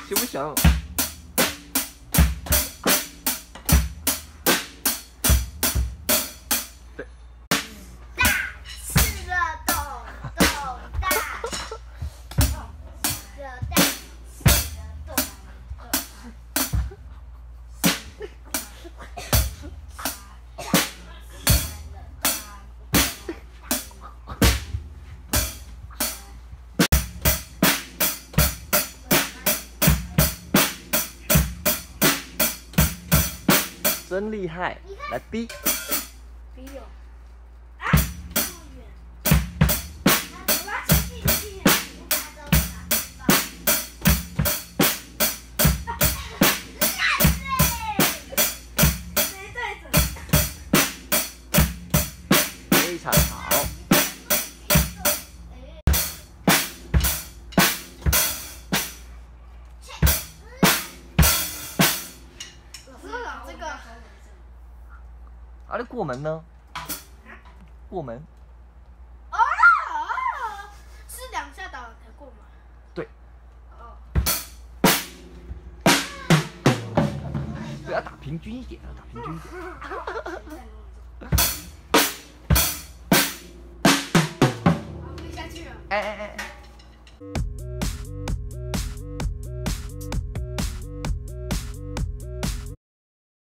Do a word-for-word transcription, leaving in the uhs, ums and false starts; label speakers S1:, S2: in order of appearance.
S1: 行不行？对。
S2: 大是热咚咚大，热大是热咚咚。
S1: 真厉害！来 B。
S2: B 有。啊，这么远。我要去地区，我打到打到。谁对着？
S1: 非常好。
S2: 这个。
S1: 啊，那过门呢？过门。
S2: 哦，是两下打才过吗？
S1: 对。
S2: 哦。
S1: 对，要打平均一点，要打平均一点。
S2: 好，飞下去了。
S1: 哎哎哎哎。